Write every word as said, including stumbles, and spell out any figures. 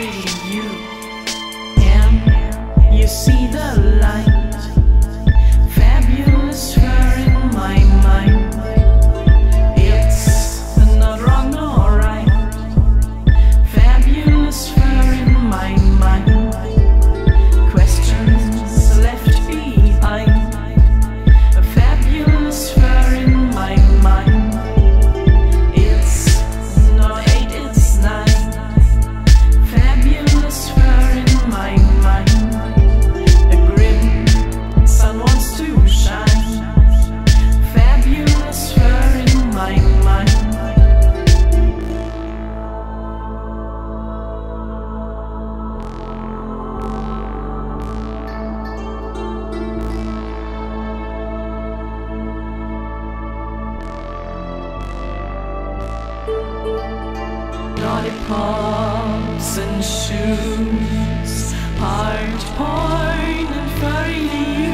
marry you. Can you see the light? Fabulous fur in my mind. It's not wrong nor right. Fabulous fur in my mind. Questions left behind. A fabulous fur in my mind. It's not eight, it's nine. Fabulous fur in my mind. A grim sun wants to shine. Fabulous fur in my mind. Lollipops and shoes, hard porn and furry